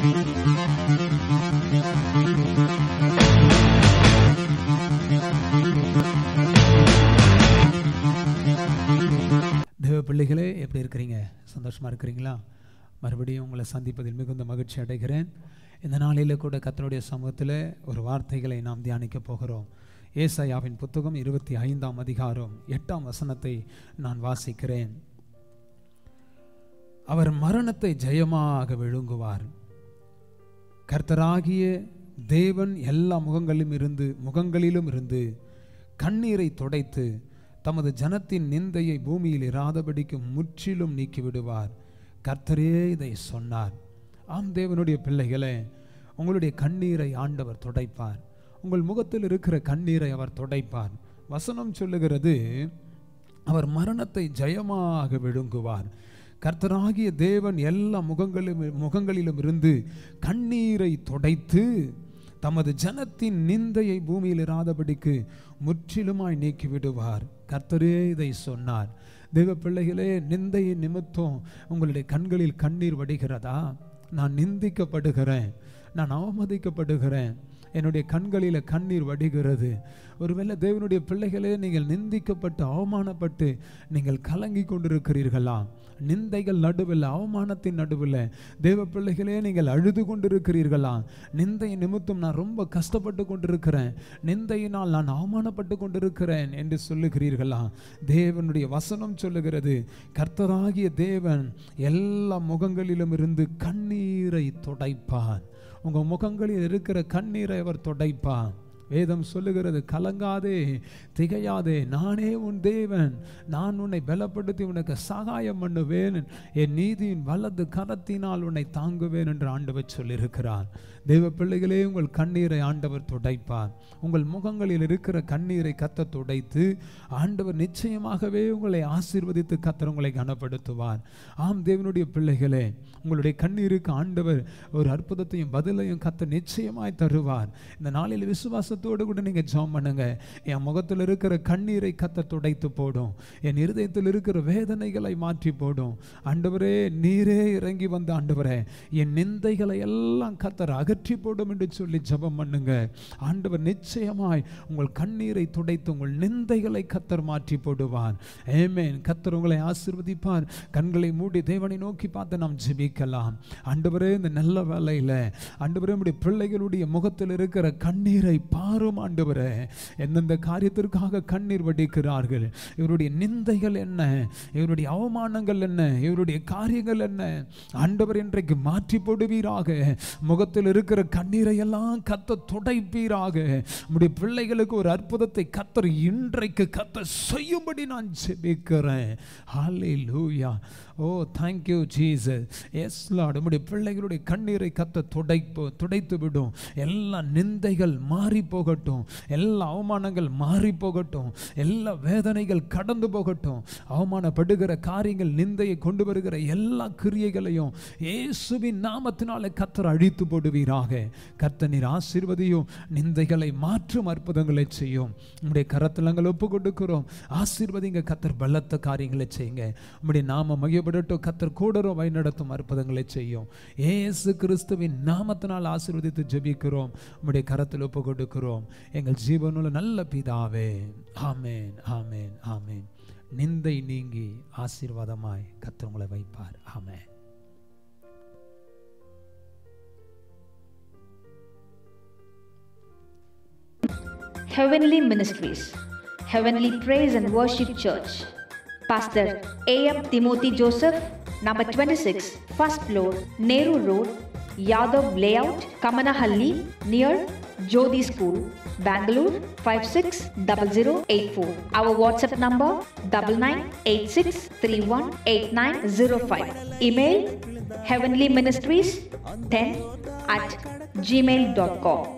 தேவ பிள்ளைகளே, எப்படி இருக்கிறீங்க? சந்தோஷமாக இருக்கிறீங்களா? மறுபடியும் உங்களை சந்திப்பதில் மிகுந்த மகிழ்ச்சி அடைகிறேன். இந்த நாளில் கூட கர்த்தருடைய சமூகத்தில் ஒரு வார்த்தைகளை நாம் தியானிக்க போகிறோம். ஏசாயாவின் புத்தகம் 25ஆம் அதிகாரம் 8ஆம் வசனத்தை நான் வாசிக்கிறேன். அவர் மரணத்தை ஜெயமாக விழுங்குவார். கர்த்தராகிய தேவன் எல்லா முகங்களிலும் இருந்து கண்ணீரை துடைத்து தமது ஜனத்தின் நிந்தையை பூமியில் இராதபடிக்கு முற்றிலும் நீக்கிவிடுவார். கர்த்தரே இதை சொன்னார். ஆம் தேவனுடைய பிள்ளைகளே, உங்களுடைய கண்ணீரை ஆண்டவர் துடைப்பார். உங்கள் முகத்தில் இருக்கிற கண்ணீரை அவர் துடைப்பார். வசனம் சொல்லுகிறது, அவர் மரணத்தை ஜெயமாக விழுங்குவார். கர்த்தராகிய தேவன் எல்லா முகங்களிலும் இருந்து கண்ணீரை துடைத்து தமது ஜனத்தின் நிந்தையை பூமியில் இராதபடிக்கு முற்றிலுமாய் நீக்கி விடுவார். கர்த்தரே இதை சொன்னார். தேவ பிள்ளைகளே, நிந்தையின் நிமித்தம் உங்களுடைய கண்களில் கண்ணீர் வடிகிறதா? நான் நிந்திக்கப்படுகிறேன், நான் அவமதிக்கப்படுகிறேன், என்னுடைய கண்களில் கண்ணீர் வடிகிறது. ஒருவேளை தேவனுடைய பிள்ளைகளே, நீங்கள் நிந்திக்கப்பட்டு அவமானப்பட்டு நீங்கள் கலங்கி கொண்டிருக்கிறீர்களா? நிந்தைகள் நடுவில், அவமானத்தின் நடுவில் தேவ பிள்ளைகளே நீங்கள் அழுது கொண்டிருக்கிறீர்களா? நிந்தை நிமித்தம் நான் ரொம்ப கஷ்டப்பட்டு கொண்டிருக்கிறேன், நிந்தையினால் நான் அவமானப்பட்டு கொண்டிருக்கிறேன் என்று சொல்லுகிறீர்களா? தேவனுடைய வசனம் சொல்லுகிறது, கர்த்தராகிய தேவன் எல்லா முகங்களிலும் இருந்து கண்ணீரை துடைப்பார். உங்கள் முகங்களில் இருக்கிற கண்ணீரை அவர் துடைப்பார். வேதம் சொல்லுகிறது, கலங்காதே, திகையாதே, நானே உன் தேவன், நான் உன்னை பலப்படுத்தி உனக்கு சகாயம் பண்ணுவேன், என் நீதியின் வலது கரத்தினால் உன்னை தாங்குவேன் என்று ஆண்டவர் சொல்லியிருக்கிறார். தேவ பிள்ளைகளே, உங்கள் கண்ணீரை ஆண்டவர் துடைப்பார். உங்கள் முகங்களில் இருக்கிற கண்ணீரை கர்த்தர் துடைத்து ஆண்டவர் நிச்சயமாகவே உங்களை ஆசீர்வதித்து கர்த்தர் உங்களை கனப்படுத்துவார். ஆம் தேவனுடைய பிள்ளைகளே, உங்களுடைய கண்ணீருக்கு ஆண்டவர் ஒரு அற்புதத்தையும் பதிலையும் கர்த்தர் நிச்சயமாய் தருவார். இந்த நாளில் விசுவாசத்தோடு கூட நீங்கள் ஜெபம் பண்ணுங்க. என் முகத்தில் இருக்கிற கண்ணீரை கர்த்தர் துடைத்து போடும், என் இருதயத்தில் இருக்கிற வேதனைகளை மாற்றி போடும். ஆண்டவரே, நீரே இறங்கி வந்த ஆண்டவரே, என் நிந்தைகளை எல்லாம் கர்த்தர் அகற்றி போடும் என்று சொல்லி ஜெபம் பண்ணுங்க. ஆண்டவர் நிச்சயமாய் உங்கள் கண்ணீரை துடைத்து உங்கள் நிந்தைகளை கர்த்தர் மாற்றி போடுவார். ஆமென். கர்த்தர் உங்களை ஆசீர்வதிப்பார். கண்களை மூடி தேவனை நோக்கி பார்த்து நாம் ஜெபிக்கலாம். ஆண்டவரே, இந்த நல்ல வேளையில ஆண்டவரே, நம்முடைய பிள்ளைகளுடைய முகத்தில் இருக்கிற கண்ணீரை பாரும் ஆண்டவரே. எந்தெந்த காரியத்திற்காக கண்ணீர் வடிக்கிறார்கள், இவருடைய நிந்தைகள் என்ன, இவருடைய அவமானங்கள் என்ன, இவருடைய காரியங்கள் என்ன, ஆண்டவர் இன்றைக்கு மாற்றி போடுவீராக. முகத்தில் இருக்கிற கண்ணீரை எல்லாம் கர்த்தர் துடைப்பீராக. நம்முடைய பிள்ளைகளுக்கு ஒரு அற்புதத்தை கர்த்தர் இன்றைக்கு கர்த்தர் செய்யும்படி நான் ஜெபிக்கிறேன். Hallelujah. Oh, thank you Jesus. Yes Lord. நம்முடைய பிள்ளைகளுடைய கண்ணீரை கர்த்தர் துடைத்து விடும். எல்லா நிந்தைகள் மாறி போகட்டும், எல்லா அவமானங்கள் மாறி போகட்டும், எல்லா வேதனைகள் கடந்து போகட்டும். அவமானப்படுகிற காரியங்கள், நிந்தையை கொண்டு வருகிற எல்லா கிரியைகளையும் இயேசுவின் நாமத்தினாலே கர்த்தர் அழித்து போடுவீராக. கர்த்தர் நீர் ஆசீர்வதியும், நிந்தைகளை மாற்றும் அற்புதங்களை செய்யும். உம்முடைய கரத்தில் நாங்கள் ஒப்பு கொடுக்கிறோம். ஆசீர்வதிங்க கர்த்தர், பலத்த காரியங்களை செய்யுங்க. உம்முடைய நாம மகிமைப்படட்டும். கர்த்தர் கூடரோ வழிநடத்தும் அற்புதங்களை செய்யும். இயேசு கிறிஸ்துவின் நாமத்தினால் ஆசீர்வதித்து ஜெபிக்கிறோம். உம்முடைய கரத்தில் ஒப்பு கொடுக்கிறோம் எங்கள் ஜீவனுள்ள நல்ல பிதாவே. ஆமென், ஆமென், ஆமென். நிந்தை நீங்கி ஆசீர்வாதமாய் கர்த்தர் உங்களை வைப்பார். ஆமென். Heavenly Ministries, Heavenly Praise and Worship Church, Pastor A.M. Timothy Joseph, number 26, first floor, Nehru Road, Yadav Layout, Kamanahalli, near Jodi School, Bangalore 560084. Our WhatsApp number 9986318905. Email heavenlyministries10@gmail.com.